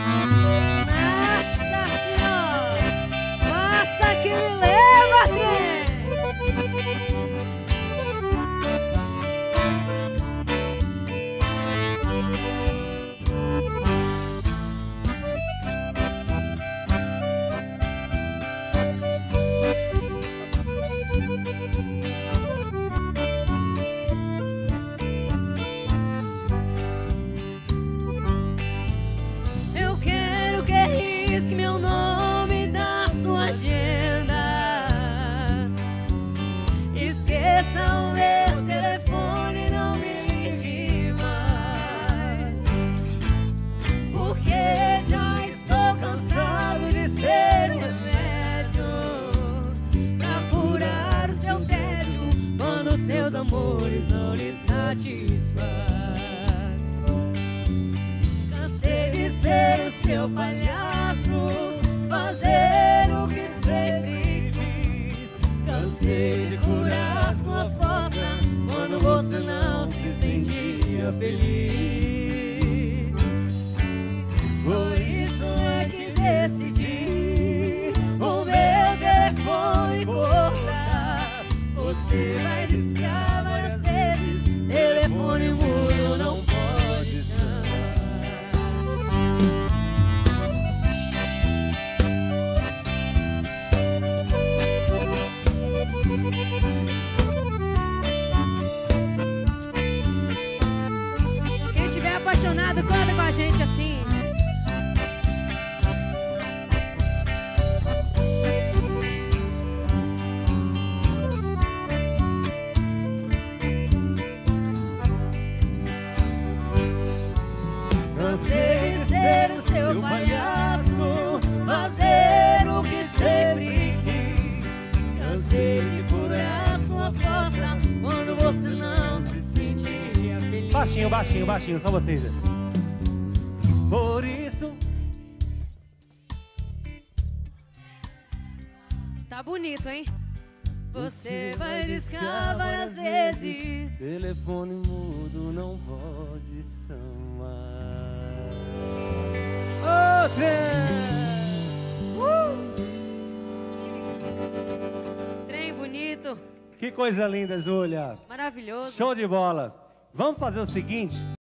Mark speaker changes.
Speaker 1: Nossa Senhora! Nossa, que me leva, trem! Eu quero que risque meu nome da sua agenda. Esqueça o meu telefone, não me ligue mais, porque já estou cansado de ser um remédio pra curar o seu tédio quando seus amores não lhe satisfaz. Cansei de ser o seu palhaço, fazer o que sempre quis. Cansei de curar sua força quando você não se sentia feliz. Por isso é que decidi o meu telefone cortar. Você vai discar várias vezes, telefone mudo não pode chamar. Quem estiver apaixonado, canta com a gente assim. Cansei de ser o seu palhaço, fazer o que sempre quis. Cansei de curar sua força quando você não se sentia feliz.
Speaker 2: Baixinho, baixinho, baixinho, só vocês. Por isso.
Speaker 1: Tá bonito, hein? Você vai discar várias vezes.
Speaker 2: Telefone mudo não pode chamar. Ô, trem!
Speaker 1: Trem bonito,
Speaker 2: Que coisa linda, Júlia.
Speaker 1: maravilhoso.
Speaker 2: Show de bola. Vamos fazer o seguinte.